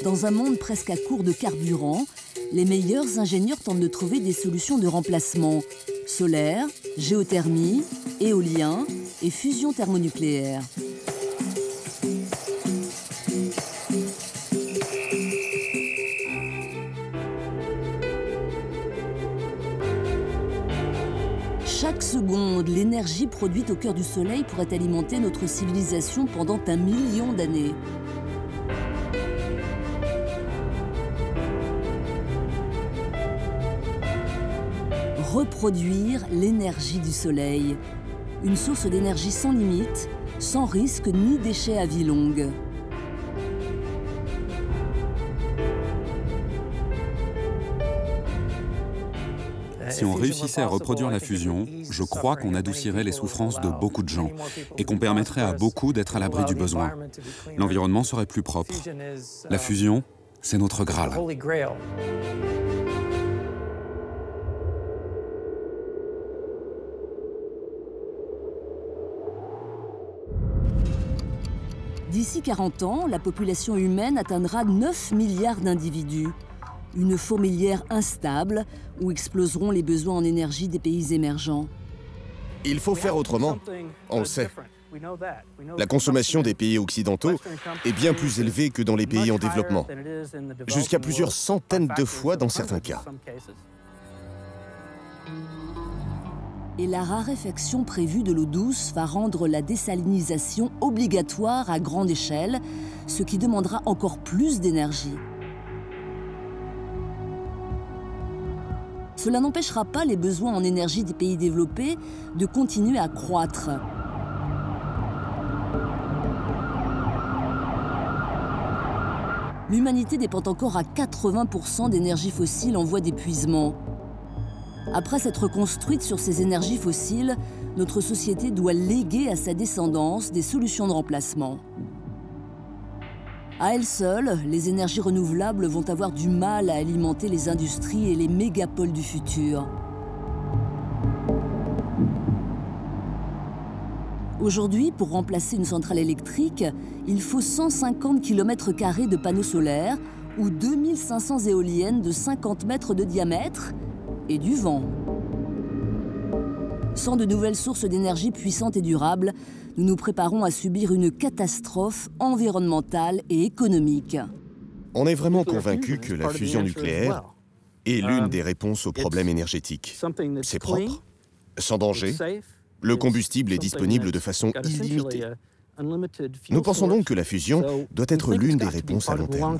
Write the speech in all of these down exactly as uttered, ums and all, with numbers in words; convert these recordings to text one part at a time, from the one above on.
Dans un monde presque à court de carburant, les meilleurs ingénieurs tentent de trouver des solutions de remplacement. Solaire, géothermie, éolien et fusion thermonucléaire. Chaque seconde, l'énergie produite au cœur du Soleil pourrait alimenter notre civilisation pendant un million d'années. Reproduire l'énergie du Soleil. Une source d'énergie sans limite, sans risque ni déchets à vie longue. Si on réussissait à reproduire la fusion, je crois qu'on adoucirait les souffrances de beaucoup de gens et qu'on permettrait à beaucoup d'être à l'abri du besoin. L'environnement serait plus propre. La fusion, c'est notre Graal. D'ici quarante ans, la population humaine atteindra neuf milliards d'individus. Une fourmilière instable où exploseront les besoins en énergie des pays émergents. Il faut faire autrement, on le sait. La consommation des pays occidentaux est bien plus élevée que dans les pays en développement, jusqu'à plusieurs centaines de fois dans certains cas. Et la raréfaction prévue de l'eau douce va rendre la désalinisation obligatoire à grande échelle, ce qui demandera encore plus d'énergie. Cela n'empêchera pas les besoins en énergie des pays développés de continuer à croître. L'humanité dépend encore à quatre-vingts pour cent d'énergie fossile en voie d'épuisement. Après s'être construite sur ces énergies fossiles, notre société doit léguer à sa descendance des solutions de remplacement. À elles seules, les énergies renouvelables vont avoir du mal à alimenter les industries et les mégapoles du futur. Aujourd'hui, pour remplacer une centrale électrique, il faut cent cinquante kilomètres carrés de panneaux solaires ou deux mille cinq cents éoliennes de cinquante mètres de diamètre et du vent. Sans de nouvelles sources d'énergie puissantes et durables, nous nous préparons à subir une catastrophe environnementale et économique. On est vraiment convaincu que la fusion nucléaire est l'une des réponses aux problèmes énergétiques. C'est propre, sans danger, le combustible est disponible de façon illimitée. Nous pensons donc que la fusion doit être l'une des réponses à long terme.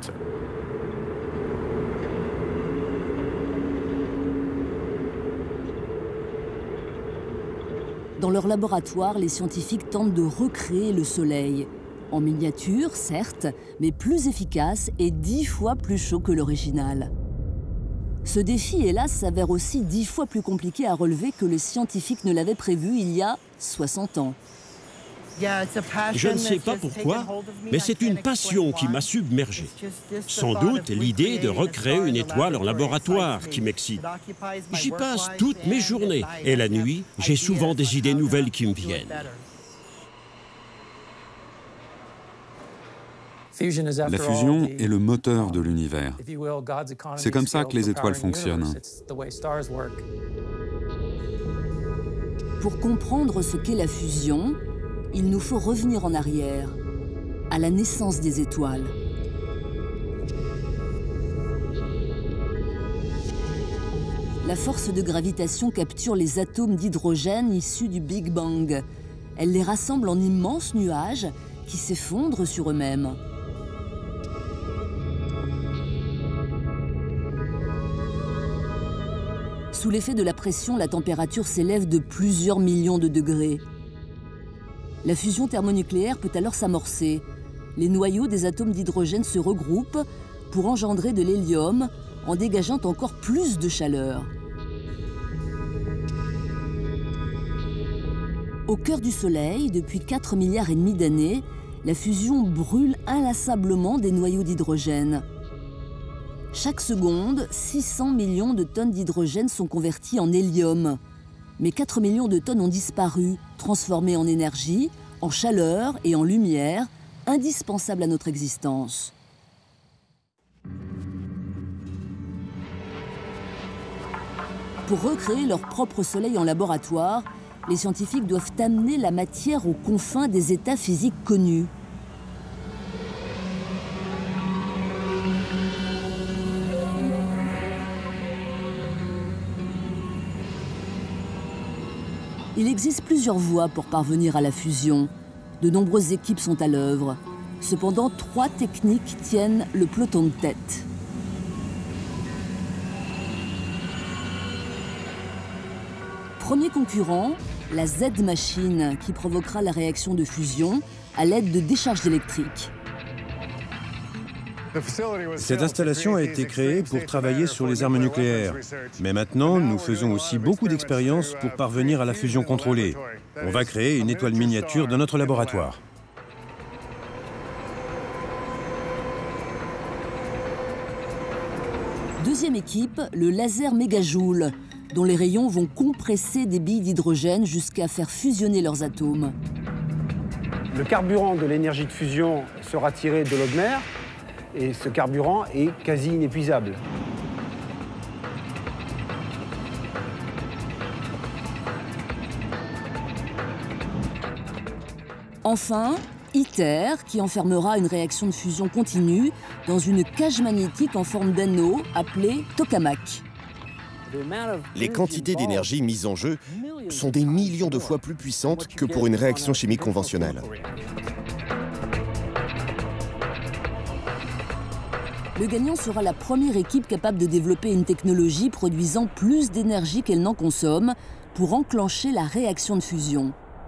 Dans leur laboratoire, les scientifiques tentent de recréer le Soleil. En miniature, certes, mais plus efficace et dix fois plus chaud que l'original. Ce défi, hélas, s'avère aussi dix fois plus compliqué à relever que les scientifiques ne l'avaient prévu il y a soixante ans. Je ne sais pas pourquoi, mais c'est une passion qui m'a submergé. Sans doute l'idée de recréer une étoile en laboratoire qui m'excite. J'y passe toutes mes journées et la nuit, j'ai souvent des idées nouvelles qui me viennent. La fusion est le moteur de l'univers. C'est comme ça que les étoiles fonctionnent. Pour comprendre ce qu'est la fusion, il nous faut revenir en arrière, à la naissance des étoiles. La force de gravitation capture les atomes d'hydrogène issus du Big Bang. Elle les rassemble en immenses nuages qui s'effondrent sur eux-mêmes. Sous l'effet de la pression, la température s'élève de plusieurs millions de degrés. La fusion thermonucléaire peut alors s'amorcer. Les noyaux des atomes d'hydrogène se regroupent pour engendrer de l'hélium en dégageant encore plus de chaleur. Au cœur du Soleil, depuis quatre milliards et demi d'années, la fusion brûle inlassablement des noyaux d'hydrogène. Chaque seconde, six cents millions de tonnes d'hydrogène sont converties en hélium. Mais quatre millions de tonnes ont disparu, transformées en énergie, en chaleur et en lumière, indispensables à notre existence. Pour recréer leur propre soleil en laboratoire, les scientifiques doivent amener la matière aux confins des états physiques connus. Il existe plusieurs voies pour parvenir à la fusion. De nombreuses équipes sont à l'œuvre. Cependant, trois techniques tiennent le peloton de tête. Premier concurrent, la Z-machine, qui provoquera la réaction de fusion à l'aide de décharges électriques. Cette installation a été créée pour travailler sur les armes nucléaires. Mais maintenant, nous faisons aussi beaucoup d'expériences pour parvenir à la fusion contrôlée. On va créer une étoile miniature dans notre laboratoire. Deuxième équipe, le laser mégajoule, dont les rayons vont compresser des billes d'hydrogène jusqu'à faire fusionner leurs atomes. Le carburant de l'énergie de fusion sera tiré de l'eau de mer, et ce carburant est quasi inépuisable. Enfin, ITER, qui enfermera une réaction de fusion continue dans une cage magnétique en forme d'anneau appelée tokamak. Les quantités d'énergie mises en jeu sont des millions de fois plus puissantes que pour une réaction chimique conventionnelle. Le gagnant sera la première équipe capable de développer une technologie produisant plus d'énergie qu'elle n'en consomme pour enclencher la réaction de fusion.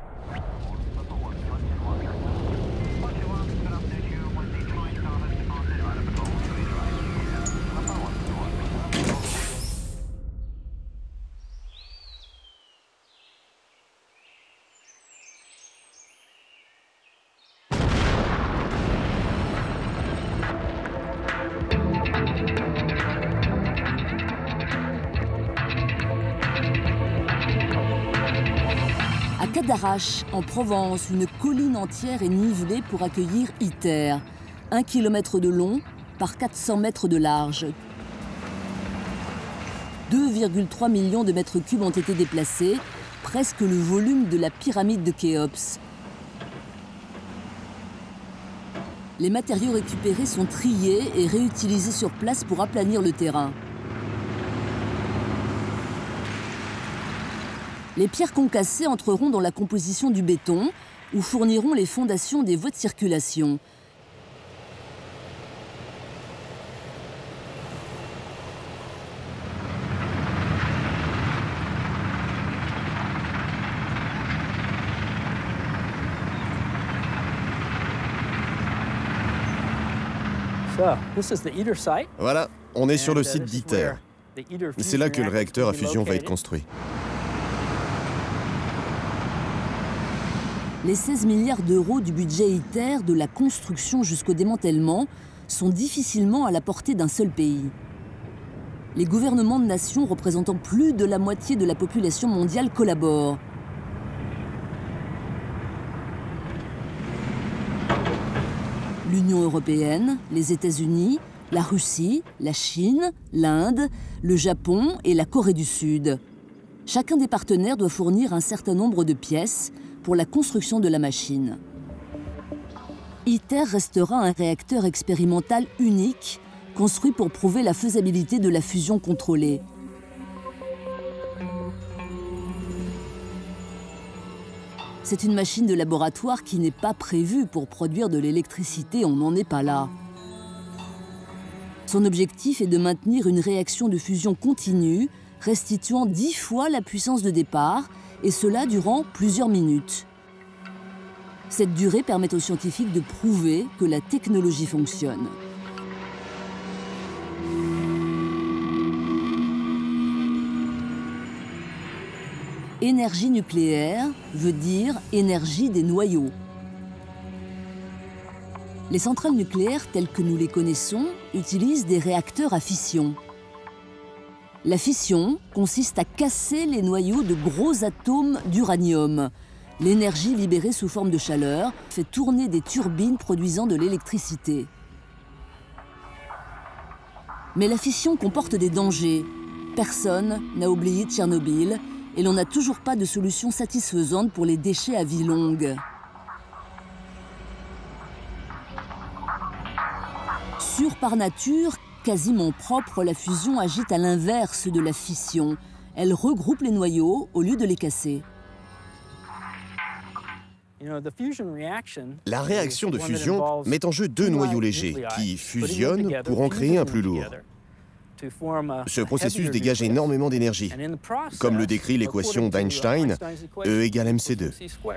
À Cadarache, en Provence, une colline entière est nivelée pour accueillir ITER. Un kilomètre de long par quatre cents mètres de large. deux virgule trois millions de mètres cubes ont été déplacés, presque le volume de la pyramide de Khéops. Les matériaux récupérés sont triés et réutilisés sur place pour aplanir le terrain. Les pierres concassées entreront dans la composition du béton, où fourniront les fondations des voies de circulation. Voilà, on est sur le site d'ITER. C'est là que le réacteur à fusion va être construit. Les seize milliards d'euros du budget ITER, de la construction jusqu'au démantèlement, sont difficilement à la portée d'un seul pays. Les gouvernements de nations représentant plus de la moitié de la population mondiale collaborent. L'Union européenne, les États-Unis, la Russie, la Chine, l'Inde, le Japon et la Corée du Sud. Chacun des partenaires doit fournir un certain nombre de pièces pour la construction de la machine. ITER restera un réacteur expérimental unique, construit pour prouver la faisabilité de la fusion contrôlée. C'est une machine de laboratoire qui n'est pas prévue pour produire de l'électricité, on n'en est pas là. Son objectif est de maintenir une réaction de fusion continue, restituant dix fois la puissance de départ, et cela durant plusieurs minutes. Cette durée permet aux scientifiques de prouver que la technologie fonctionne. Énergie nucléaire veut dire énergie des noyaux. Les centrales nucléaires telles que nous les connaissons utilisent des réacteurs à fission. La fission consiste à casser les noyaux de gros atomes d'uranium. L'énergie libérée sous forme de chaleur fait tourner des turbines produisant de l'électricité. Mais la fission comporte des dangers. personne n'a oublié Tchernobyl et l'on n'a toujours pas de solution satisfaisante pour les déchets à vie longue. Sûre par nature, quasiment propre, la fusion agit à l'inverse de la fission. Elle regroupe les noyaux au lieu de les casser. La réaction de fusion met en jeu deux noyaux légers qui fusionnent pour en créer un plus lourd. Ce processus dégage énormément d'énergie, comme le décrit l'équation d'Einstein, E égale m c deux.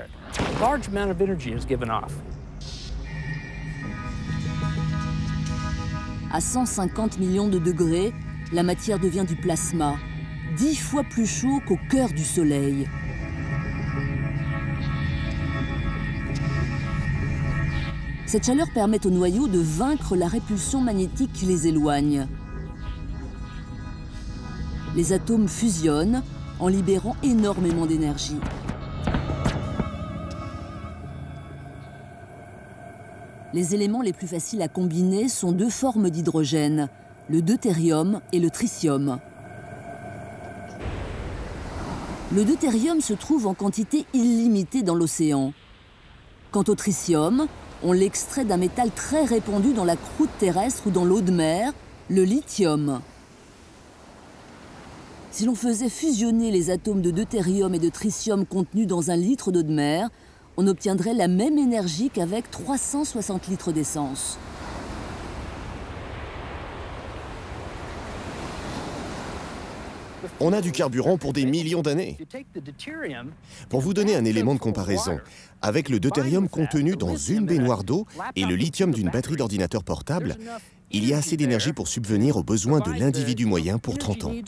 À cent cinquante millions de degrés, la matière devient du plasma, dix fois plus chaud qu'au cœur du Soleil. Cette chaleur permet aux noyaux de vaincre la répulsion magnétique qui les éloigne. Les atomes fusionnent en libérant énormément d'énergie. Les éléments les plus faciles à combiner sont deux formes d'hydrogène, le deutérium et le tritium. Le deutérium se trouve en quantité illimitée dans l'océan. Quant au tritium, on l'extrait d'un métal très répandu dans la croûte terrestre ou dans l'eau de mer, le lithium. Si l'on faisait fusionner les atomes de deutérium et de tritium contenus dans un litre d'eau de mer, on obtiendrait la même énergie qu'avec trois cent soixante litres d'essence. On a du carburant pour des millions d'années. Pour vous donner un élément de comparaison, avec le deutérium contenu dans une baignoire d'eau et le lithium d'une batterie d'ordinateur portable, il y a assez d'énergie pour subvenir aux besoins de l'individu moyen pour trente ans.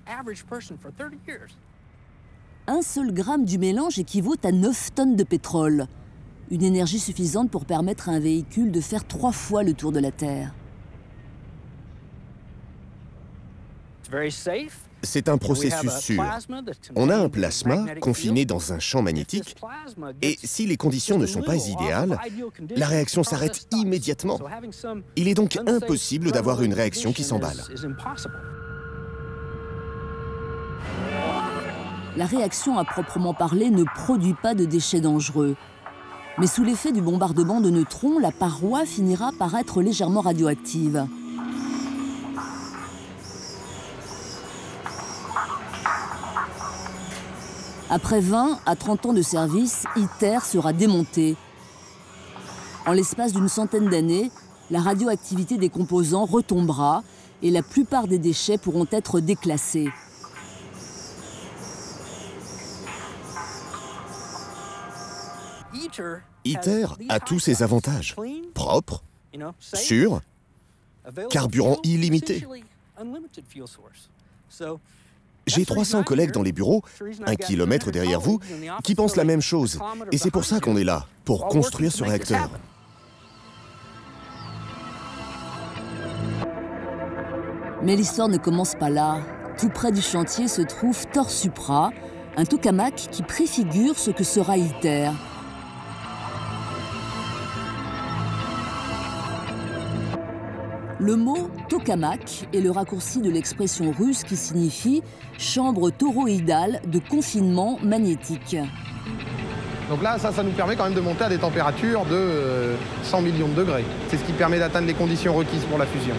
Un seul gramme du mélange équivaut à neuf tonnes de pétrole. Une énergie suffisante pour permettre à un véhicule de faire trois fois le tour de la Terre. C'est un processus sûr. On a un plasma confiné dans un champ magnétique et si les conditions ne sont pas idéales, la réaction s'arrête immédiatement. Il est donc impossible d'avoir une réaction qui s'emballe. La réaction à proprement parler ne produit pas de déchets dangereux. Mais sous l'effet du bombardement de neutrons, la paroi finira par être légèrement radioactive. Après vingt à trente ans de service, ITER sera démonté. En l'espace d'une centaine d'années, la radioactivité des composants retombera et la plupart des déchets pourront être déclassés. ITER a tous ses avantages. Propre, sûr, carburant illimité. J'ai trois cents collègues dans les bureaux, un kilomètre derrière vous, qui pensent la même chose. Et c'est pour ça qu'on est là, pour construire ce réacteur. Mais l'histoire ne commence pas là. Tout près du chantier se trouve Thor Supra, un tokamak qui préfigure ce que sera ITER. Le mot tokamak est le raccourci de l'expression russe qui signifie chambre toroïdale de confinement magnétique. Donc là, ça, ça nous permet quand même de monter à des températures de euh, cent millions de degrés. C'est ce qui permet d'atteindre les conditions requises pour la fusion.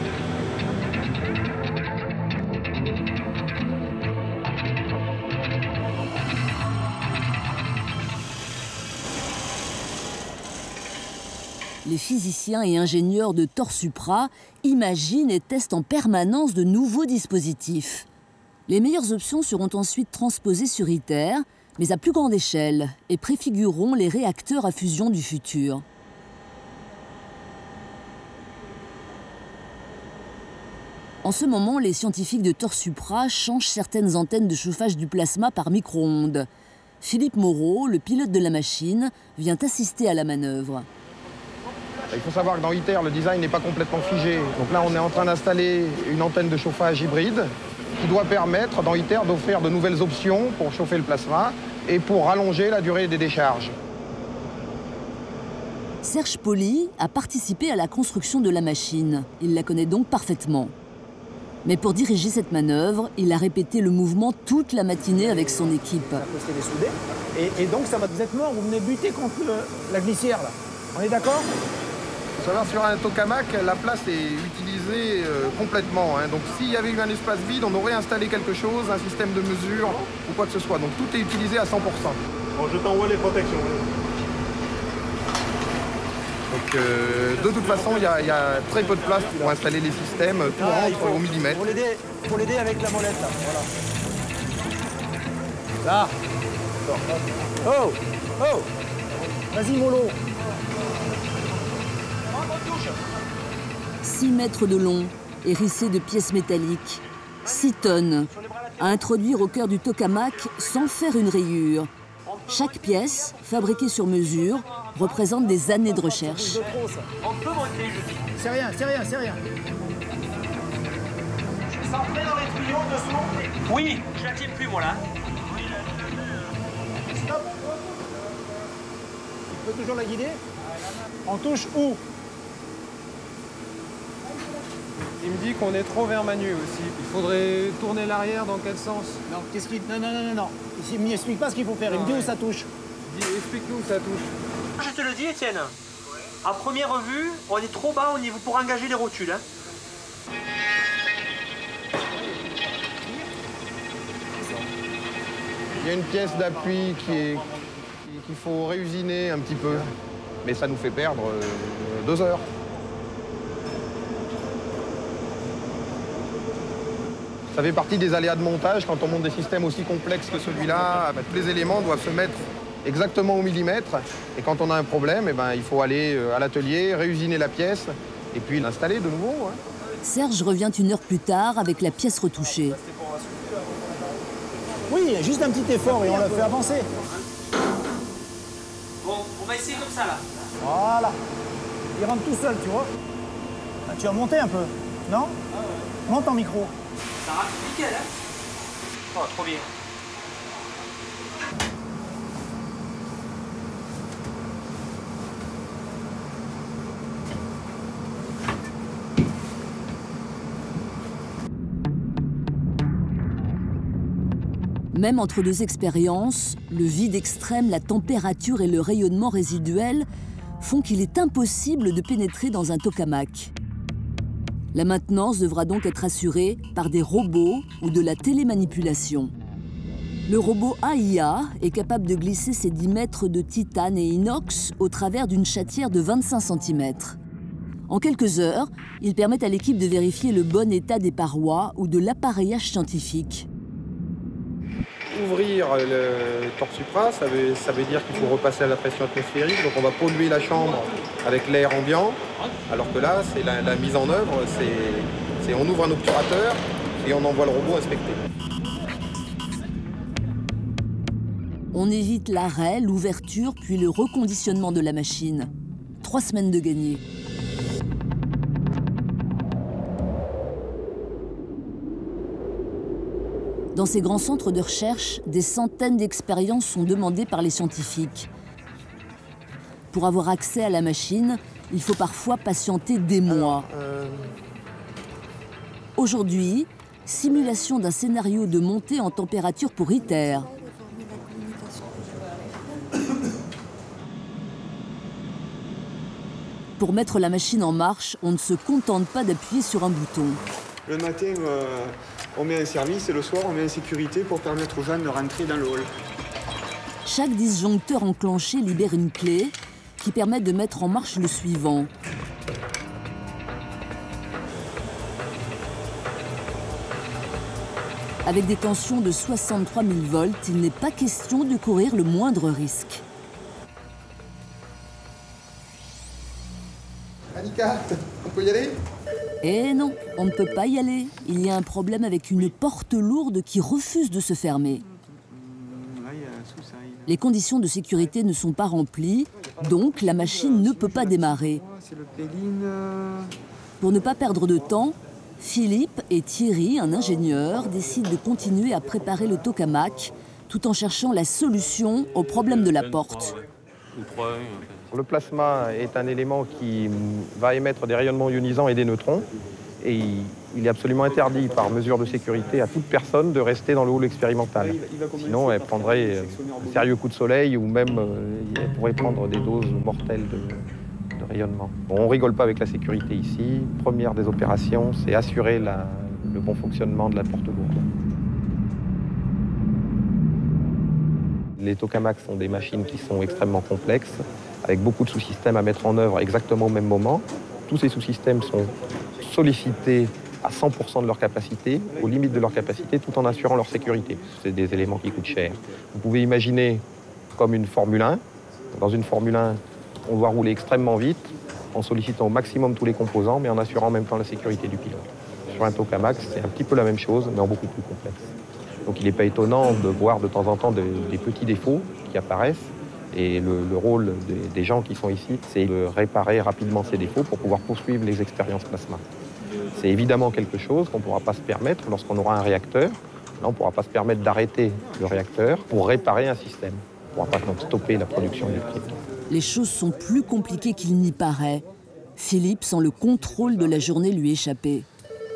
Les physiciens et ingénieurs de Thor Supra imaginent et testent en permanence de nouveaux dispositifs. Les meilleures options seront ensuite transposées sur ITER, mais à plus grande échelle, et préfigureront les réacteurs à fusion du futur. En ce moment, les scientifiques de Thor Supra changent certaines antennes de chauffage du plasma par micro-ondes. Philippe Moreau, le pilote de la machine, vient assister à la manœuvre. Il faut savoir que dans ITER, le design n'est pas complètement figé. Donc là, on est en train d'installer une antenne de chauffage hybride qui doit permettre, dans ITER, d'offrir de nouvelles options pour chauffer le plasma et pour rallonger la durée des décharges. Serge Pauly a participé à la construction de la machine. Il la connaît donc parfaitement. Mais pour diriger cette manœuvre, il a répété le mouvement toute la matinée avec son équipe. On a posté les soudés, et, et donc ça va, vous êtes mort, vous venez buter contre le, la glissière là. On est d'accord? Il faut savoir, sur un tokamak, la place est utilisée euh, complètement. Hein. Donc s'il y avait eu un espace vide, on aurait installé quelque chose, un système de mesure ou quoi que ce soit. Donc tout est utilisé à cent pour cent. Bon, je t'envoie les protections. Donc euh, de toute façon, il y, y a très peu de place pour installer les systèmes, tout ah, rentre faut, au millimètre. Il faut l'aider avec la molette là, voilà. Là. Oh, oh, vas-y mollo. six mètres de long, hérissé de pièces métalliques. six tonnes, à introduire au cœur du tokamak sans faire une rayure. Chaque pièce, fabriquée sur mesure, représente des années de recherche. C'est rien, c'est rien, c'est rien. Je suis centré dans les tuyaux dessous. Oui, je la tiens plus moi là. Stop. Tu peux toujours la guider? On touche où? Il me dit qu'on est trop vers Manu aussi. Il faudrait tourner l'arrière dans quel sens? Non, qu'est-ce qu'il... Non, non, non, non, non. Il ne m'explique pas ce qu'il faut faire. Il me dit où ça touche. Explique-nous où ça touche. Je te le dis, Étienne. À première vue, on est trop bas au niveau pour engager les rotules. Hein. Il y a une pièce d'appui qui est qu'il faut réusiner un petit peu. Mais ça nous fait perdre euh, deux heures. Ça fait partie des aléas de montage. Quand on monte des systèmes aussi complexes que celui-là, ben, tous les éléments doivent se mettre exactement au millimètre. Et quand on a un problème, eh ben, il faut aller à l'atelier, réusiner la pièce et puis l'installer de nouveau. Hein. Serge revient une heure plus tard avec la pièce retouchée. Oui, juste un petit effort et on l'a fait avancer. Bon, on va essayer comme ça là. Voilà. Il rentre tout seul, tu vois. Ah, tu vas monter un peu, non? Monte en micro. Ça rentre nickel, hein? Oh, trop bien. Même entre deux expériences, le vide extrême, la température et le rayonnement résiduel font qu'il est impossible de pénétrer dans un tokamak. La maintenance devra donc être assurée par des robots ou de la télémanipulation. Le robot A I A est capable de glisser ses dix mètres de titane et inox au travers d'une chatière de vingt-cinq centimètres. En quelques heures, il permet à l'équipe de vérifier le bon état des parois ou de l'appareillage scientifique. Ouvrir le torse-supra, ça veut, ça veut dire qu'il faut repasser à la pression atmosphérique, donc on va polluer la chambre avec l'air ambiant, alors que là, c'est la, la mise en œuvre, c'est on ouvre un obturateur et on envoie le robot inspecter. On évite l'arrêt, l'ouverture, puis le reconditionnement de la machine. Trois semaines de gagné. Dans ces grands centres de recherche, des centaines d'expériences sont demandées par les scientifiques. Pour avoir accès à la machine, il faut parfois patienter des mois. Euh... Aujourd'hui, simulation d'un scénario de montée en température pour ITER. Pour mettre la machine en marche, on ne se contente pas d'appuyer sur un bouton. Le matin, euh, on met un service et le soir, on met une sécurité pour permettre aux gens de rentrer dans le hall. Chaque disjoncteur enclenché libère une clé qui permet de mettre en marche le suivant. Avec des tensions de soixante-trois mille volts, il n'est pas question de courir le moindre risque. Annika, on peut y aller ? Eh non, on ne peut pas y aller. Il y a un problème avec une porte lourde qui refuse de se fermer. Les conditions de sécurité ne sont pas remplies, donc la machine ne peut pas démarrer. Pour ne pas perdre de temps, Philippe et Thierry, un ingénieur, décident de continuer à préparer le tokamak tout en cherchant la solution au problème de la porte. Le plasma est un élément qui va émettre des rayonnements ionisants et des neutrons. Et il, il est absolument interdit par mesure de sécurité à toute personne de rester dans le hall expérimental. Sinon, elle prendrait un sérieux coup de soleil ou même euh, elle pourrait prendre des doses mortelles de, de rayonnement. Bon, on ne rigole pas avec la sécurité ici. Première des opérations, c'est assurer la, le bon fonctionnement de la porte lourde. Les tokamaks sont des machines qui sont extrêmement complexes, avec beaucoup de sous-systèmes à mettre en œuvre exactement au même moment. Tous ces sous-systèmes sont sollicités à cent pour cent de leur capacité, aux limites de leur capacité, tout en assurant leur sécurité. C'est des éléments qui coûtent cher. Vous pouvez imaginer comme une Formule un. Dans une Formule un, on doit rouler extrêmement vite, en sollicitant au maximum tous les composants, mais en assurant en même temps la sécurité du pilote. Sur un tokamak, c'est un petit peu la même chose, mais en beaucoup plus complexe. Donc il n'est pas étonnant de voir de temps en temps des, des petits défauts qui apparaissent. Et le, le rôle des, des gens qui sont ici, c'est de réparer rapidement ces défauts pour pouvoir poursuivre les expériences plasma. C'est évidemment quelque chose qu'on ne pourra pas se permettre lorsqu'on aura un réacteur. Là, on ne pourra pas se permettre d'arrêter le réacteur pour réparer un système. On ne pourra pas donc stopper la production électrique. Les choses sont plus compliquées qu'il n'y paraît. Philippe sent le contrôle de la journée lui échapper.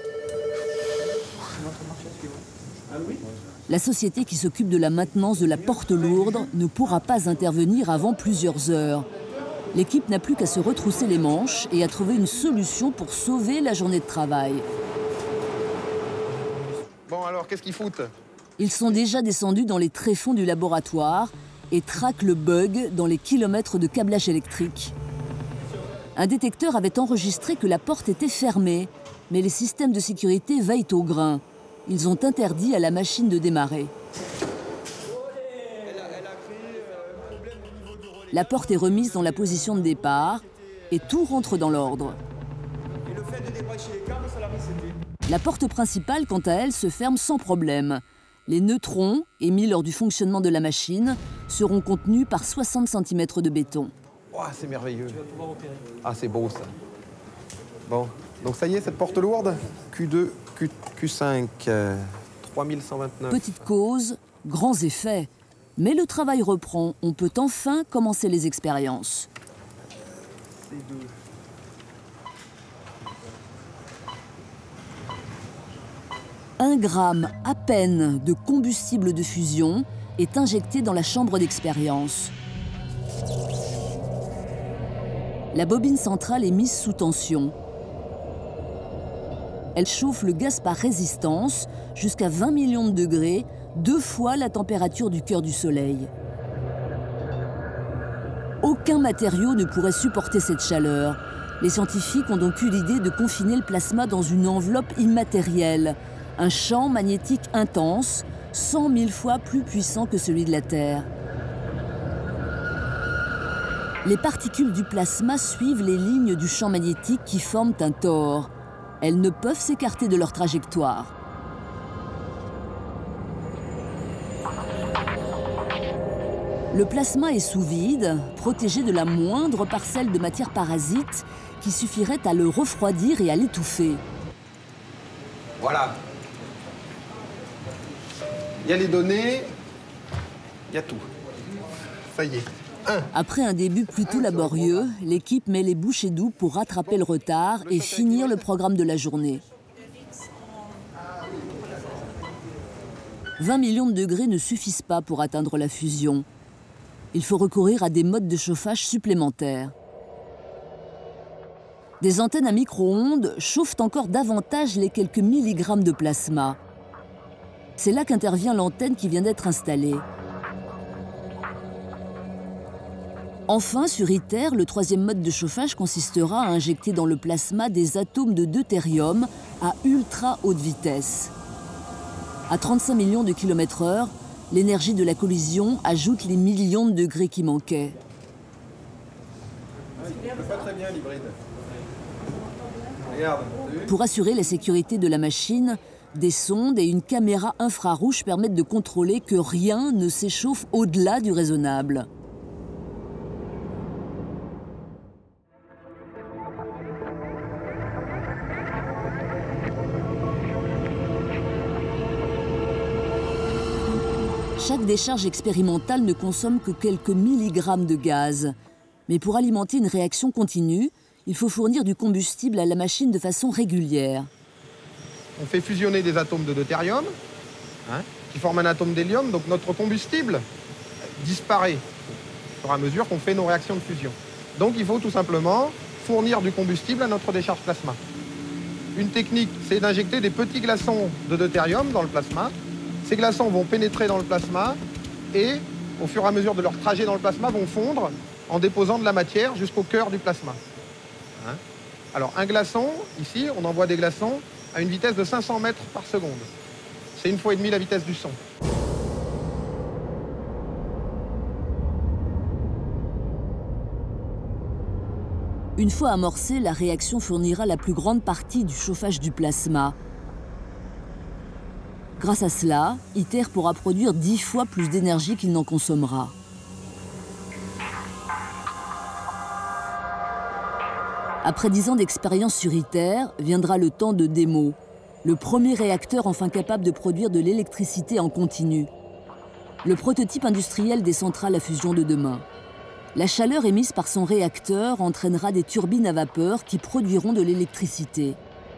La société qui s'occupe de la maintenance de la porte lourde ne pourra pas intervenir avant plusieurs heures. L'équipe n'a plus qu'à se retrousser les manches et à trouver une solution pour sauver la journée de travail. Bon alors, qu'est-ce qu'ils foutent? Ils sont déjà descendus dans les tréfonds du laboratoire et traquent le bug dans les kilomètres de câblage électrique. Un détecteur avait enregistré que la porte était fermée, mais les systèmes de sécurité veillent au grain. Ils ont interdit à la machine de démarrer. La porte est remise dans la position de départ et tout rentre dans l'ordre. La porte principale, quant à elle, se ferme sans problème. Les neutrons, émis lors du fonctionnement de la machine, seront contenus par soixante centimètres de béton. Oh, c'est merveilleux. Ah, c'est beau ça. Bon, donc ça y est, cette porte lourde, Q deux, Q, Q5, euh, trois mille cent vingt-neuf. Petite cause, grands effets. Mais le travail reprend. On peut enfin commencer les expériences. Un gramme à peine de combustible de fusion est injecté dans la chambre d'expérience. La bobine centrale est mise sous tension. Elle chauffe le gaz par résistance jusqu'à vingt millions de degrés, deux fois la température du cœur du Soleil. Aucun matériau ne pourrait supporter cette chaleur. Les scientifiques ont donc eu l'idée de confiner le plasma dans une enveloppe immatérielle, un champ magnétique intense, cent mille fois plus puissant que celui de la Terre. Les particules du plasma suivent les lignes du champ magnétique qui forment un tore. Elles ne peuvent s'écarter de leur trajectoire. Le plasma est sous vide, protégé de la moindre parcelle de matière parasite qui suffirait à le refroidir et à l'étouffer. Voilà. Il y a les données, il y a tout. Ça y est. Un. Après un début plutôt laborieux, l'équipe met les bouchées doubles pour rattraper le retard et finir le programme de la journée. vingt millions de degrés ne suffisent pas pour atteindre la fusion. Il faut recourir à des modes de chauffage supplémentaires. Des antennes à micro-ondes chauffent encore davantage les quelques milligrammes de plasma. C'est là qu'intervient l'antenne qui vient d'être installée. Enfin, sur ITER, le troisième mode de chauffage consistera à injecter dans le plasma des atomes de deutérium à ultra haute vitesse. À trente-cinq millions de kilomètres heure, l'énergie de la collision ajoute les millions de degrés qui manquaient. Pas très bien l'hybride. Regarde. Pour assurer la sécurité de la machine, des sondes et une caméra infrarouge permettent de contrôler que rien ne s'échauffe au-delà du raisonnable. Chaque décharge expérimentale ne consomme que quelques milligrammes de gaz. Mais pour alimenter une réaction continue, il faut fournir du combustible à la machine de façon régulière. on fait fusionner des atomes de deutérium, hein, qui forment un atome d'hélium, donc notre combustible disparaît au fur et à mesure qu'on fait nos réactions de fusion. Donc il faut tout simplement fournir du combustible à notre décharge plasma. Une technique, c'est d'injecter des petits glaçons de deutérium dans le plasma. Ces glaçons vont pénétrer dans le plasma et, au fur et à mesure de leur trajet dans le plasma, vont fondre en déposant de la matière jusqu'au cœur du plasma. Hein? Alors un glaçon, ici, on envoie des glaçons à une vitesse de cinq cents mètres par seconde. C'est une fois et demie la vitesse du son. Une fois amorcée, la réaction fournira la plus grande partie du chauffage du plasma. Grâce à cela, ITER pourra produire dix fois plus d'énergie qu'il n'en consommera. Après dix ans d'expérience sur ITER, viendra le temps de démo. Le premier réacteur enfin capable de produire de l'électricité en continu. Le prototype industriel des centrales à fusion de demain. La chaleur émise par son réacteur entraînera des turbines à vapeur qui produiront de l'électricité.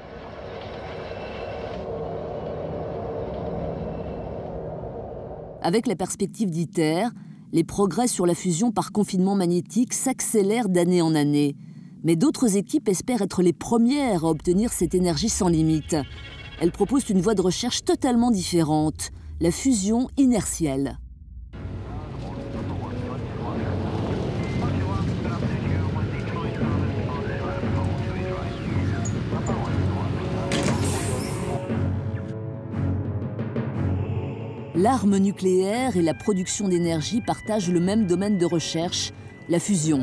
Avec la perspective d'ITER, les progrès sur la fusion par confinement magnétique s'accélèrent d'année en année. Mais d'autres équipes espèrent être les premières à obtenir cette énergie sans limite. Elles proposent une voie de recherche totalement différente, la fusion inertielle. L'arme nucléaire et la production d'énergie partagent le même domaine de recherche, la fusion.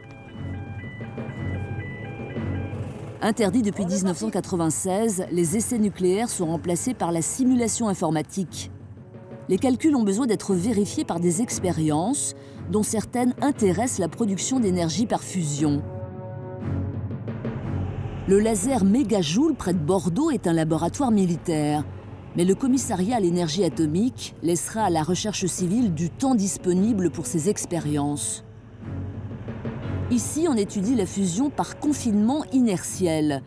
Interdits depuis mille neuf cent quatre-vingt-seize, les essais nucléaires sont remplacés par la simulation informatique. Les calculs ont besoin d'être vérifiés par des expériences, dont certaines intéressent la production d'énergie par fusion. Le laser Mégajoule près de Bordeaux est un laboratoire militaire. Mais le commissariat à l'énergie atomique laissera à la recherche civile du temps disponible pour ces expériences. Ici, on étudie la fusion par confinement inertiel.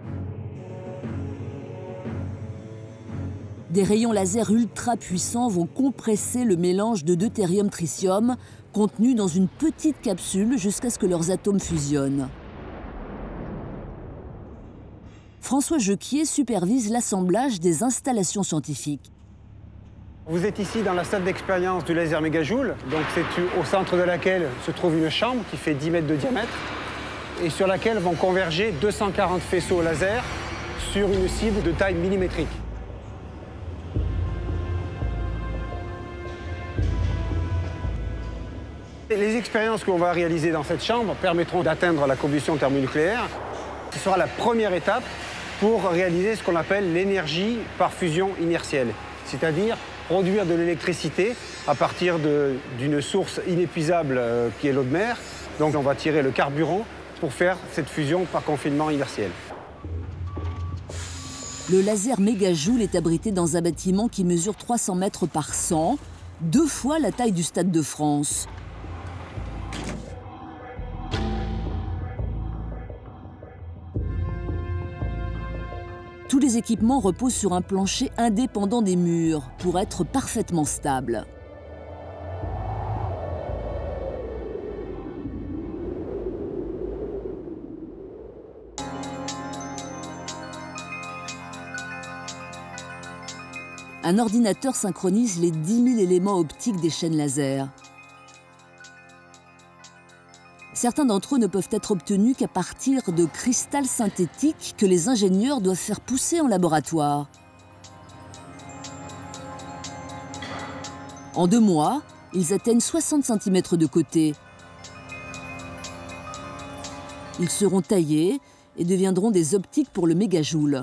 Des rayons laser ultra puissants vont compresser le mélange de deutérium-tritium contenu dans une petite capsule jusqu'à ce que leurs atomes fusionnent. François Jequier supervise l'assemblage des installations scientifiques. Vous êtes ici dans la salle d'expérience du laser Mégajoule. Donc c'est au centre de laquelle se trouve une chambre qui fait dix mètres de diamètre et sur laquelle vont converger deux cent quarante faisceaux laser sur une cible de taille millimétrique. Les expériences qu'on va réaliser dans cette chambre permettront d'atteindre la combustion thermonucléaire. Ce sera la première étape pour réaliser ce qu'on appelle l'énergie par fusion inertielle, c'est-à-dire produire de l'électricité à partir d'une source inépuisable euh, qui est l'eau de mer. Donc on va tirer le carburant pour faire cette fusion par confinement inertiel. Le laser Mégajoule est abrité dans un bâtiment qui mesure trois cents mètres par cent, deux fois la taille du Stade de France. Tous les équipements reposent sur un plancher indépendant des murs pour être parfaitement stables. Un ordinateur synchronise les dix mille éléments optiques des chaînes laser. Certains d'entre eux ne peuvent être obtenus qu'à partir de cristal synthétique que les ingénieurs doivent faire pousser en laboratoire. En deux mois, ils atteignent soixante centimètres de côté. Ils seront taillés et deviendront des optiques pour le mégajoule.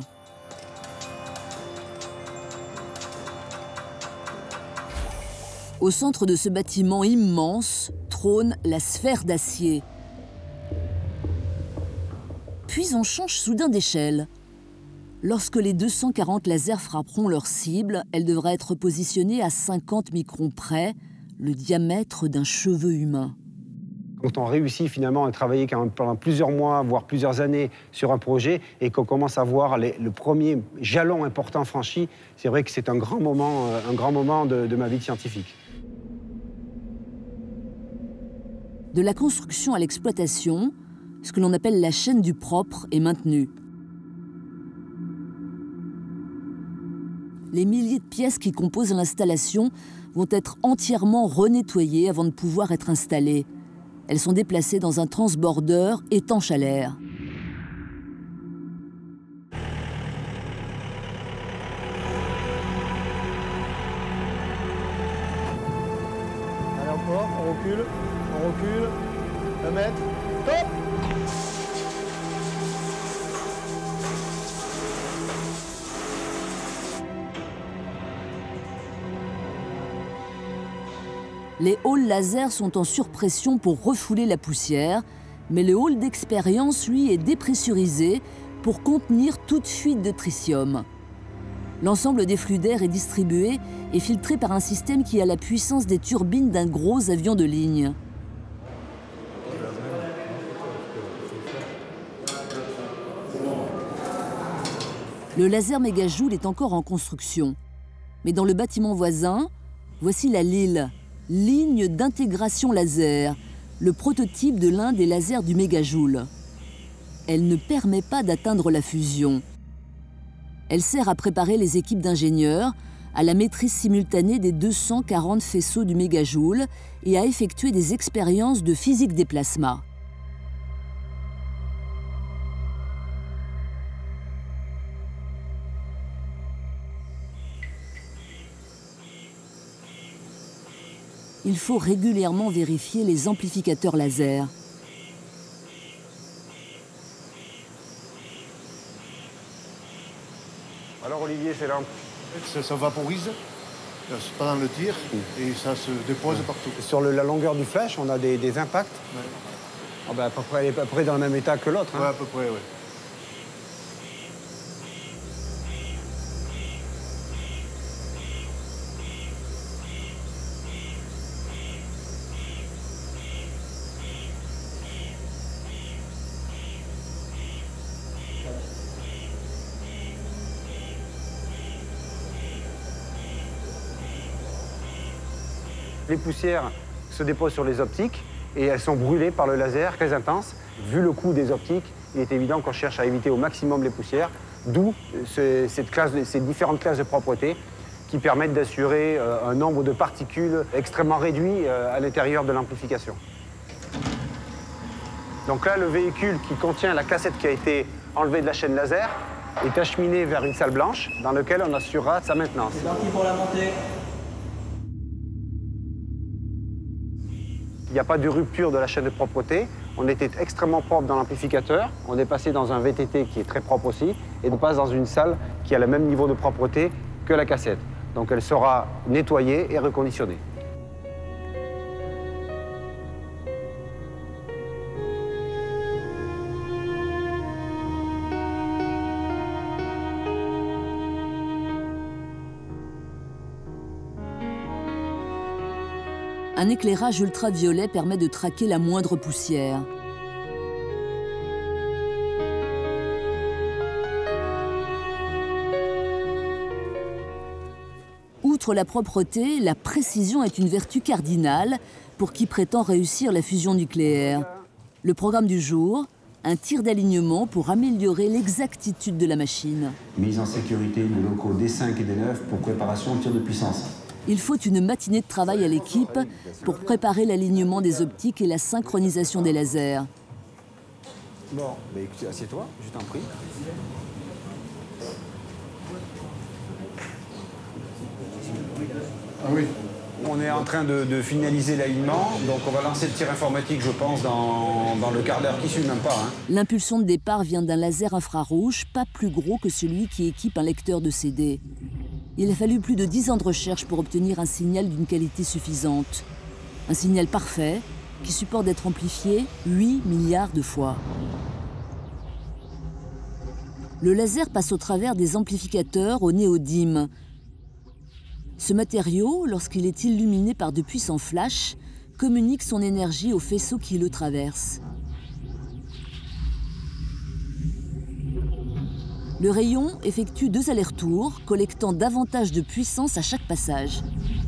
Au centre de ce bâtiment immense trône la sphère d'acier. Puis on change soudain d'échelle. Lorsque les deux cent quarante lasers frapperont leur cible, elle devra être positionnée à cinquante microns près, le diamètre d'un cheveu humain. Quand on réussit finalement à travailler quand même pendant plusieurs mois, voire plusieurs années sur un projet, et qu'on commence à voir les, le premier jalon important franchi, c'est vrai que c'est un grand moment, un grand moment de, de ma vie de scientifique. De la construction à l'exploitation, ce que l'on appelle la chaîne du propre est maintenue. Les milliers de pièces qui composent l'installation vont être entièrement renettoyées avant de pouvoir être installées. Elles sont déplacées dans un transborder étanche à l'air. Allez encore, on recule, on recule, un mètre, top! Les halls laser sont en surpression pour refouler la poussière, mais le hall d'expérience, lui, est dépressurisé pour contenir toute fuite de tritium. L'ensemble des flux d'air est distribué et filtré par un système qui a la puissance des turbines d'un gros avion de ligne. Le laser mégajoule est encore en construction. Mais dans le bâtiment voisin, voici la Lille. Ligne d'intégration laser, le prototype de l'un des lasers du mégajoule. Elle ne permet pas d'atteindre la fusion. Elle sert à préparer les équipes d'ingénieurs à la maîtrise simultanée des deux cent quarante faisceaux du mégajoule et à effectuer des expériences de physique des plasmas. Il faut régulièrement vérifier les amplificateurs laser. Alors Olivier, c'est là. Ça, ça vaporise pendant le tir et ça se dépose ouais. partout. Sur le, la longueur du flash, on a des, des impacts. Ouais. Oh ben à peu près, elle est à peu près dans le même état que l'autre. Hein. Ouais, à peu près, oui. Les poussières se déposent sur les optiques et elles sont brûlées par le laser très intense. Vu le coût des optiques, il est évident qu'on cherche à éviter au maximum les poussières, d'où ce, cette classe, ces différentes classes de propreté qui permettent d'assurer un nombre de particules extrêmement réduit à l'intérieur de l'amplification. Donc là, le véhicule qui contient la cassette qui a été enlevée de la chaîne laser est acheminé vers une salle blanche dans laquelle on assurera sa maintenance. C'est parti pour la montée. Il n'y a pas de rupture de la chaîne de propreté. On était extrêmement propre dans l'amplificateur. On est passé dans un V T T qui est très propre aussi. Et on passe dans une salle qui a le même niveau de propreté que la cassette. Donc elle sera nettoyée et reconditionnée. Un éclairage ultraviolet permet de traquer la moindre poussière. Outre la propreté, la précision est une vertu cardinale pour qui prétend réussir la fusion nucléaire. Le programme du jour, un tir d'alignement pour améliorer l'exactitude de la machine. Mise en sécurité des locaux D cinq et D neuf pour préparation au tir de puissance. Il faut une matinée de travail à l'équipe pour préparer l'alignement des optiques et la synchronisation des lasers. Bon, bah écoutez, assieds-toi, je t'en prie. Ah oui. On est en train de, de finaliser l'alignement, donc on va lancer le tir informatique, je pense, dans, dans le quart d'heure qui suit, même pas. Hein. L'impulsion de départ vient d'un laser infrarouge, pas plus gros que celui qui équipe un lecteur de C D. Il a fallu plus de dix ans de recherche pour obtenir un signal d'une qualité suffisante. Un signal parfait qui supporte d'être amplifié huit milliards de fois. Le laser passe au travers des amplificateurs au néodyme. Ce matériau, lorsqu'il est illuminé par de puissants flashs, communique son énergie au faisceau qui le traverse. Le rayon effectue deux allers-retours, collectant davantage de puissance à chaque passage.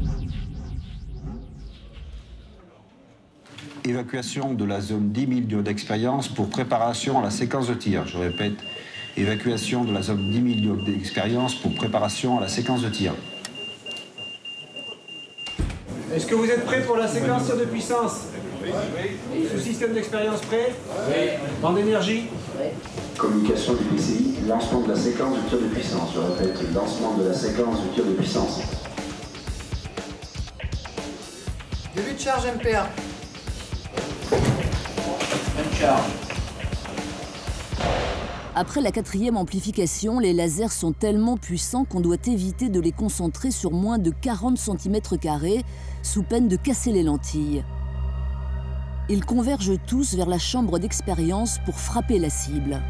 Évacuation de la zone dix mille d'expérience pour préparation à la séquence de tir. Je répète, évacuation de la zone dix mille d'expérience pour préparation à la séquence de tir. Est-ce que vous êtes prêts pour la séquence tir de puissance? Oui. Sous système d'expérience prêt? Oui. Bande d'énergie? Oui. Communication du P C I, lancement de la séquence de tir de puissance. Je répète, lancement de la séquence de tir de puissance. Début de charge M P A. Même charge. Après la quatrième amplification, les lasers sont tellement puissants qu'on doit éviter de les concentrer sur moins de quarante centimètres carrés, sous peine de casser les lentilles. Ils convergent tous vers la chambre d'expérience pour frapper la cible.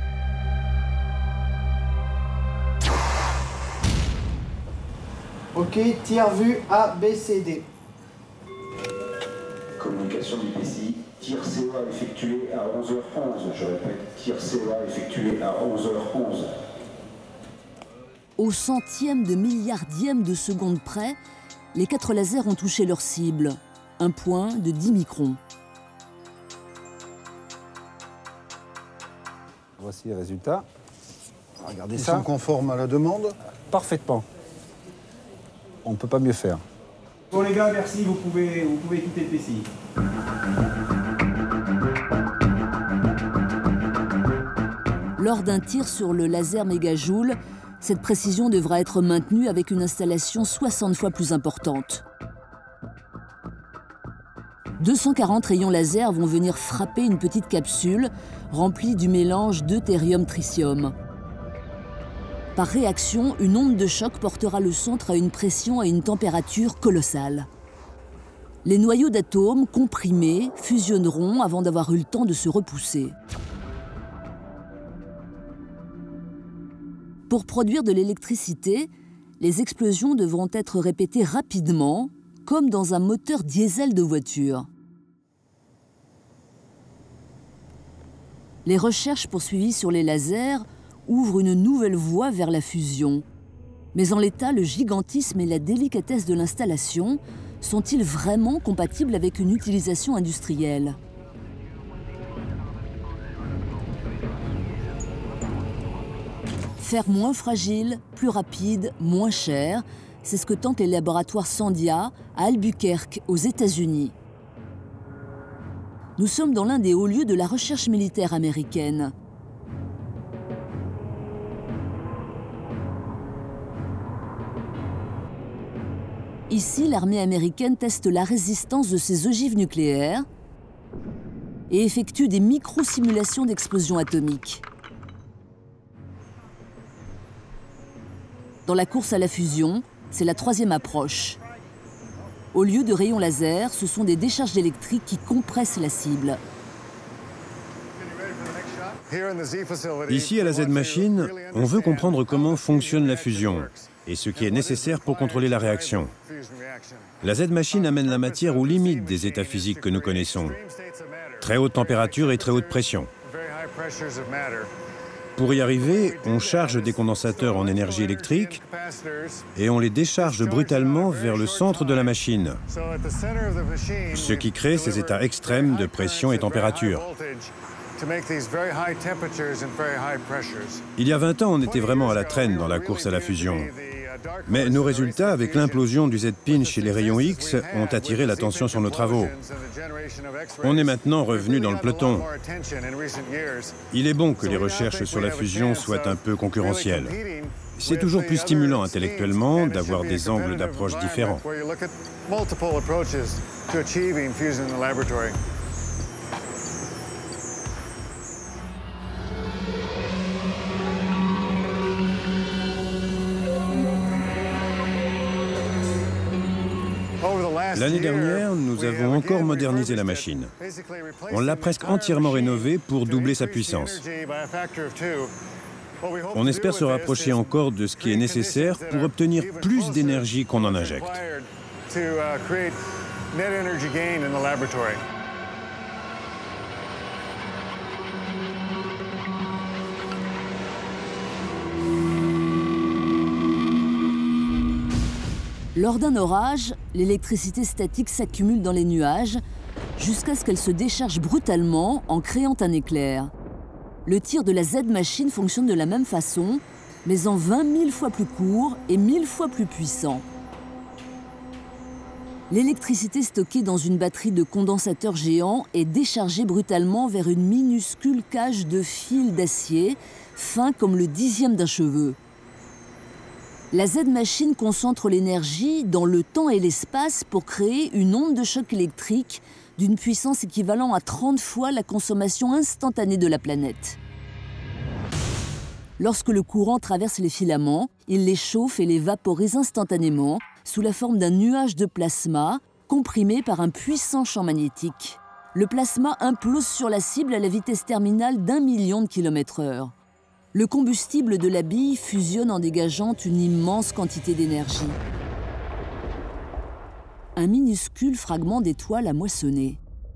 Ok, tir vu A, B, C, D. Communication du P C I, tir C O A effectué à onze heures onze. Je répète, tir C O A effectué à onze heures onze. Au centième de milliardième de seconde près, les quatre lasers ont touché leur cible, un point de dix microns. Voici les résultats. Regardez Ils ça. Ils sont conformes à la demande? Parfaitement. On ne peut pas mieux faire. Bon les gars, merci, vous pouvez, vous pouvez quitter le P C I. Lors d'un tir sur le laser mégajoule, cette précision devra être maintenue avec une installation soixante fois plus importante. deux cent quarante rayons laser vont venir frapper une petite capsule remplie du mélange deutérium-tritium. Par réaction, une onde de choc portera le centre à une pression et une température colossales. Les noyaux d'atomes comprimés fusionneront avant d'avoir eu le temps de se repousser. Pour produire de l'électricité, les explosions devront être répétées rapidement, comme dans un moteur diesel de voiture. Les recherches poursuivies sur les lasers ouvrent une nouvelle voie vers la fusion. Mais en l'état, le gigantisme et la délicatesse de l'installation sont-ils vraiment compatibles avec une utilisation industrielle ? Faire moins fragile, plus rapide, moins cher, c'est ce que tentent les laboratoires Sandia à Albuquerque, aux États-Unis. Nous sommes dans l'un des hauts lieux de la recherche militaire américaine. Ici, l'armée américaine teste la résistance de ses ogives nucléaires et effectue des micro-simulations d'explosions atomiques. Dans la course à la fusion, c'est la troisième approche. Au lieu de rayons laser, ce sont des décharges électriques qui compressent la cible. Ici, à la Z-Machine, on veut comprendre comment fonctionne la fusion et ce qui est nécessaire pour contrôler la réaction. La Z-Machine amène la matière aux limites des états physiques que nous connaissons. Très haute température et très haute pression. Pour y arriver, on charge des condensateurs en énergie électrique et on les décharge brutalement vers le centre de la machine, ce qui crée ces états extrêmes de pression et température. Il y a vingt ans, on était vraiment à la traîne dans la course à la fusion. Mais nos résultats, avec l'implosion du Z-pinch et les rayons X, ont attiré l'attention sur nos travaux. On est maintenant revenu dans le peloton. Il est bon que les recherches sur la fusion soient un peu concurrentielles. C'est toujours plus stimulant intellectuellement d'avoir des angles d'approche différents. L'année dernière, nous avons encore modernisé la machine. On l'a presque entièrement rénovée pour doubler sa puissance. On espère se rapprocher encore de ce qui est nécessaire pour obtenir plus d'énergie qu'on en injecte. net energy gain in the laboratory. Lors d'un orage, l'électricité statique s'accumule dans les nuages jusqu'à ce qu'elle se décharge brutalement en créant un éclair. Le tir de la Z-Machine fonctionne de la même façon, mais en vingt mille fois plus court et mille fois plus puissant. L'électricité stockée dans une batterie de condensateurs géants est déchargée brutalement vers une minuscule cage de fils d'acier, fin comme le dixième d'un cheveu. La Z-Machine concentre l'énergie dans le temps et l'espace pour créer une onde de choc électrique d'une puissance équivalente à trente fois la consommation instantanée de la planète. Lorsque le courant traverse les filaments, il les chauffe et les vaporise instantanément sous la forme d'un nuage de plasma comprimé par un puissant champ magnétique. Le plasma implose sur la cible à la vitesse terminale d'un million de kilomètres heure. Le combustible de la bille fusionne en dégageant une immense quantité d'énergie. Un minuscule fragment d'étoile à moissonner.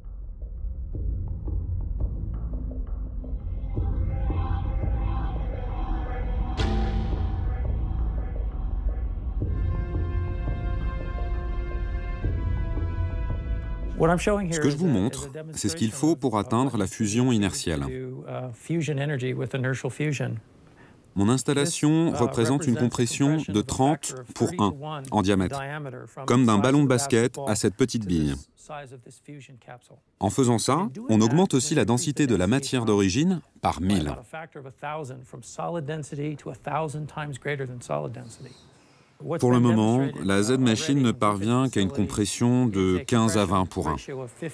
Ce que je vous montre, c'est ce qu'il faut pour atteindre la fusion inertielle. Mon installation représente une compression de trente pour un en diamètre, comme d'un ballon de basket à cette petite bille. En faisant ça, on augmente aussi la densité de la matière d'origine par mille. Pour le moment, la Z-Machine ne parvient qu'à une compression de quinze à vingt pour un.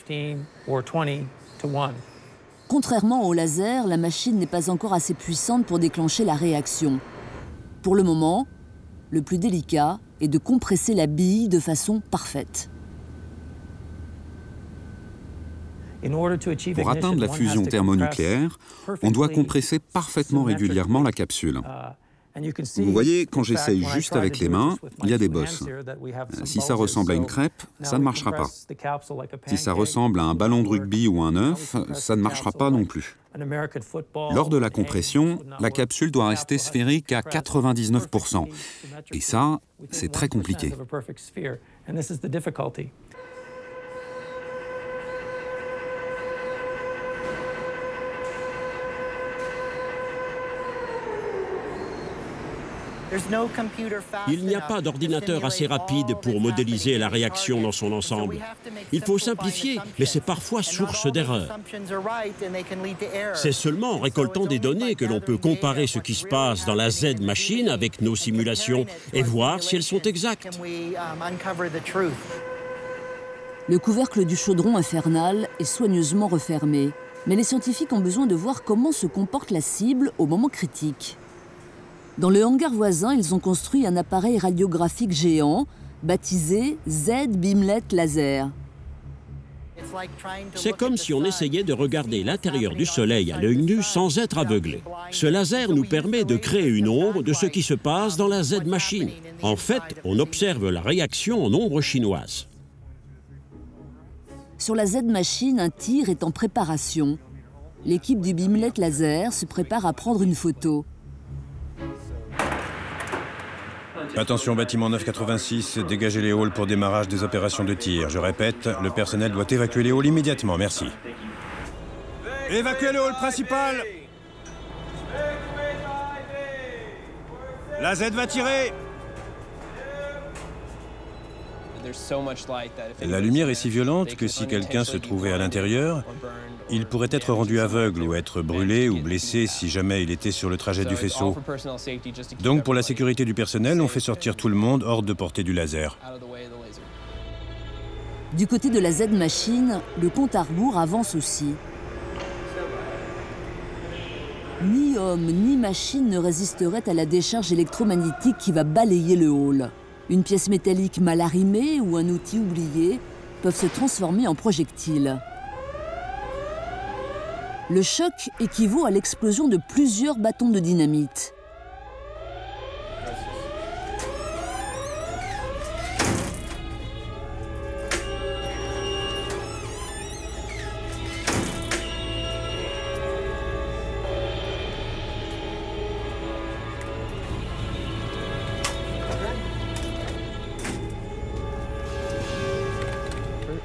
Contrairement au laser, la machine n'est pas encore assez puissante pour déclencher la réaction. Pour le moment, le plus délicat est de compresser la bille de façon parfaite. Pour atteindre la fusion thermonucléaire, on doit compresser parfaitement régulièrement la capsule. Vous voyez, quand j'essaye juste avec les mains, il y a des bosses. Si ça ressemble à une crêpe, ça ne marchera pas. Si ça ressemble à un ballon de rugby ou un œuf, ça ne marchera pas non plus. Lors de la compression, la capsule doit rester sphérique à quatre-vingt-dix-neuf pour cent. Et ça, c'est très compliqué. Il n'y a pas d'ordinateur assez rapide pour modéliser la réaction dans son ensemble. Il faut simplifier, mais c'est parfois source d'erreurs. C'est seulement en récoltant des données que l'on peut comparer ce qui se passe dans la Z-Machine avec nos simulations et voir si elles sont exactes. Le couvercle du chaudron infernal est soigneusement refermé, mais les scientifiques ont besoin de voir comment se comporte la cible au moment critique. Dans le hangar voisin, ils ont construit un appareil radiographique géant, baptisé Z-Beamlet Laser. C'est comme si on essayait de regarder l'intérieur du Soleil à l'œil nu sans être aveuglé. Ce laser nous permet de créer une ombre de ce qui se passe dans la Z-Machine. En fait, on observe la réaction en ombre chinoise. Sur la Z-Machine, un tir est en préparation. L'équipe du Beamlet Laser se prépare à prendre une photo. Attention, bâtiment neuf quatre-vingt-six, dégagez les halls pour démarrage des opérations de tir. Je répète, le personnel doit évacuer les halls immédiatement, merci. Évacuez le hall principal. La Z va tirer. La lumière est si violente que si quelqu'un se trouvait à l'intérieur, il pourrait être rendu aveugle ou être brûlé ou blessé si jamais il était sur le trajet du faisceau. Donc pour la sécurité du personnel, on fait sortir tout le monde hors de portée du laser. Du côté de la Z-Machine, le compte à rebours avance aussi. Ni homme ni machine ne résisterait à la décharge électromagnétique qui va balayer le hall. Une pièce métallique mal arrimée ou un outil oublié peuvent se transformer en projectiles. Le choc équivaut à l'explosion de plusieurs bâtons de dynamite.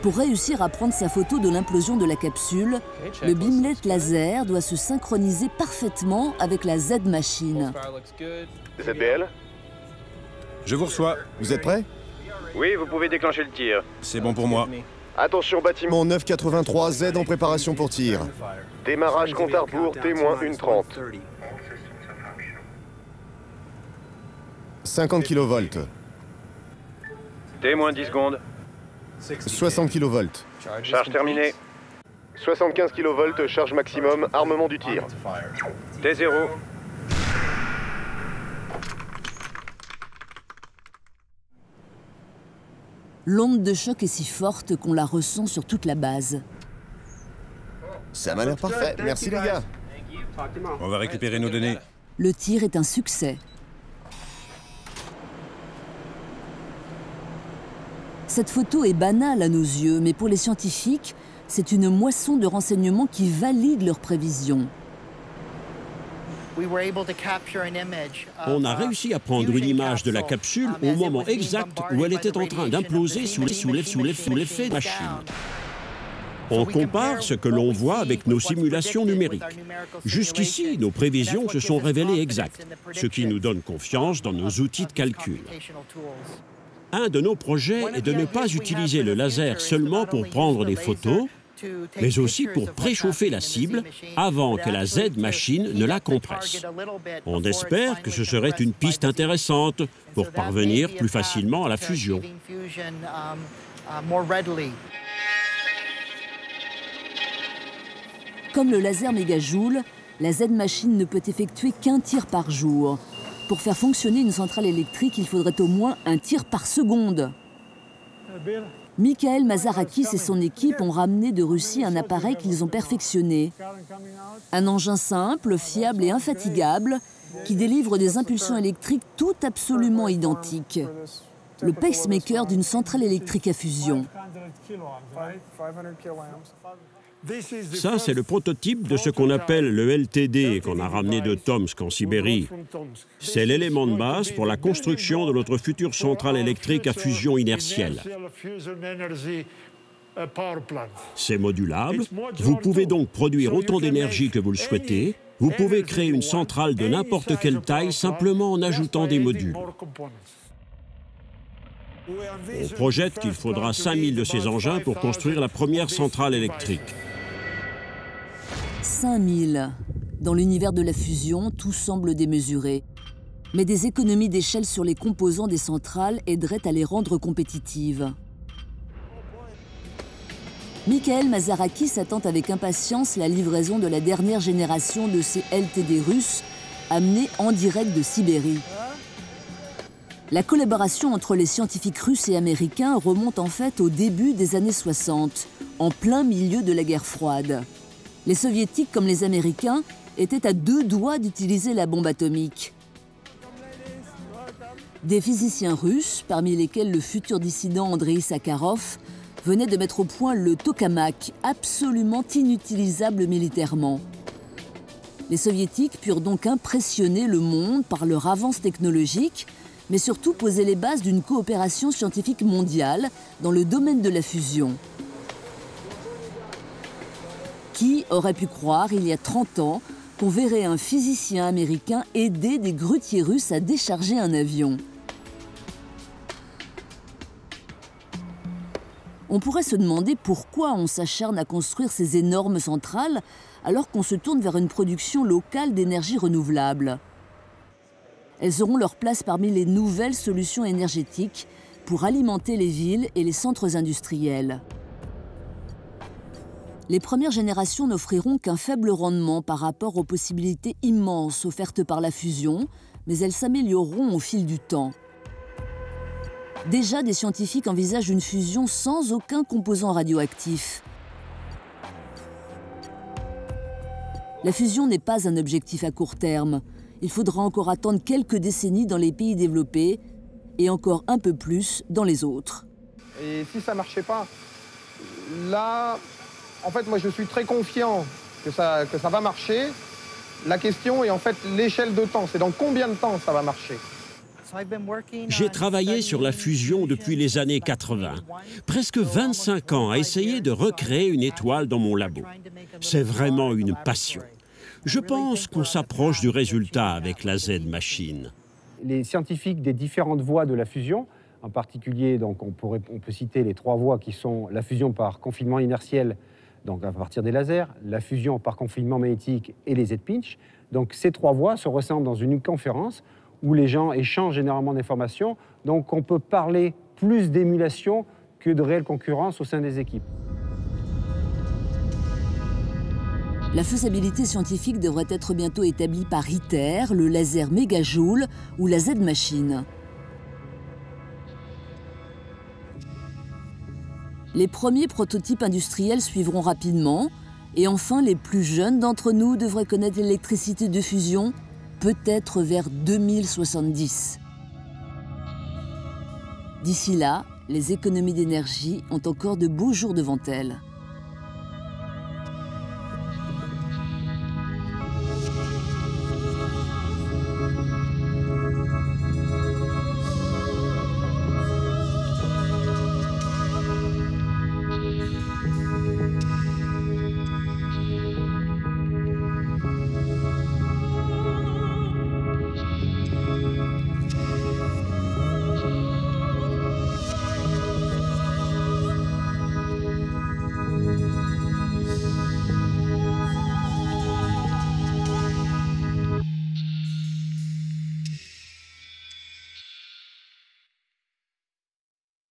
Pour réussir à prendre sa photo de l'implosion de la capsule, le beamlet laser doit se synchroniser parfaitement avec la Z-Machine. Z B L? Je vous reçois. Vous êtes prêts? Oui, vous pouvez déclencher le tir. C'est bon pour moi. Attention, bâtiment neuf quatre-vingt-trois, Z en préparation pour tir. Démarrage compte à rebours, T moins une trente. cinquante kilovolts. T moins dix secondes. soixante kilovolts. Charge terminée. soixante-quinze kilovolts, charge maximum, armement du tir. T zéro. L'onde de choc est si forte qu'on la ressent sur toute la base. Ça m'a l'air parfait. Merci les gars. On va récupérer nos données. Le tir est un succès. Cette photo est banale à nos yeux, mais pour les scientifiques, c'est une moisson de renseignements qui valide leurs prévisions. On a réussi à prendre une image de la capsule au moment exact où elle était en train d'imploser sous l'effet de machine. On compare ce que l'on voit avec nos simulations numériques. Jusqu'ici, nos prévisions se sont révélées exactes, ce qui nous donne confiance dans nos outils de calcul. Un de nos projets est de ne pas utiliser le laser seulement pour prendre des photos, mais aussi pour préchauffer la cible avant que la Z-Machine ne la compresse. On espère que ce serait une piste intéressante pour parvenir plus facilement à la fusion. Comme le laser mégajoule, la Z-Machine ne peut effectuer qu'un tir par jour. Pour faire fonctionner une centrale électrique, il faudrait au moins un tir par seconde. Mikhail Mazarakis et son équipe ont ramené de Russie un appareil qu'ils ont perfectionné. Un engin simple, fiable et infatigable qui délivre des impulsions électriques toutes absolument identiques. Le pacemaker d'une centrale électrique à fusion. Ça, c'est le prototype de ce qu'on appelle le L T D qu'on a ramené de Tomsk en Sibérie. C'est l'élément de base pour la construction de notre future centrale électrique à fusion inertielle. C'est modulable. Vous pouvez donc produire autant d'énergie que vous le souhaitez. Vous pouvez créer une centrale de n'importe quelle taille simplement en ajoutant des modules. On projette qu'il faudra cinq mille de ces engins pour construire la première centrale électrique. cinq mille. Dans l'univers de la fusion, tout semble démesuré. Mais des économies d'échelle sur les composants des centrales aideraient à les rendre compétitives. Mikhail Mazarakis attend avec impatience la livraison de la dernière génération de ces L T D russes amenés en direct de Sibérie. La collaboration entre les scientifiques russes et américains remonte en fait au début des années soixante, en plein milieu de la guerre froide. Les soviétiques comme les américains étaient à deux doigts d'utiliser la bombe atomique. Des physiciens russes, parmi lesquels le futur dissident Andreï Sakharov, venaient de mettre au point le tokamak, absolument inutilisable militairement. Les soviétiques purent donc impressionner le monde par leur avance technologique, mais surtout poser les bases d'une coopération scientifique mondiale dans le domaine de la fusion. Qui aurait pu croire, il y a trente ans, qu'on verrait un physicien américain aider des grutiers russes à décharger un avion? On pourrait se demander pourquoi on s'acharne à construire ces énormes centrales alors qu'on se tourne vers une production locale d'énergie renouvelable. Elles auront leur place parmi les nouvelles solutions énergétiques pour alimenter les villes et les centres industriels. Les premières générations n'offriront qu'un faible rendement par rapport aux possibilités immenses offertes par la fusion, mais elles s'amélioreront au fil du temps. Déjà, des scientifiques envisagent une fusion sans aucun composant radioactif. La fusion n'est pas un objectif à court terme. Il faudra encore attendre quelques décennies dans les pays développés et encore un peu plus dans les autres. Et si ça ne marchait pas, là, en fait, moi, je suis très confiant que ça, que ça va marcher. La question est en fait l'échelle de temps. C'est dans combien de temps ça va marcher? J'ai travaillé sur la fusion depuis les années quatre-vingt. Presque vingt-cinq ans à essayer de recréer une étoile dans mon labo. C'est vraiment une passion. Je pense qu'on s'approche du résultat avec la Z-Machine. Les scientifiques des différentes voies de la fusion, en particulier, donc, on, pourrait, on peut citer les trois voies qui sont la fusion par confinement inertiel, donc à partir des lasers, la fusion par confinement magnétique et les Z-pinch. Donc ces trois voies se ressemblent dans une conférence où les gens échangent énormément d'informations. Donc on peut parler plus d'émulation que de réelle concurrence au sein des équipes. La faisabilité scientifique devrait être bientôt établie par ITER, le laser mégajoule ou la Z-Machine. Les premiers prototypes industriels suivront rapidement. Et enfin, les plus jeunes d'entre nous devraient connaître l'électricité de fusion, peut-être vers deux mille soixante-dix. D'ici là, les économies d'énergie ont encore de beaux jours devant elles.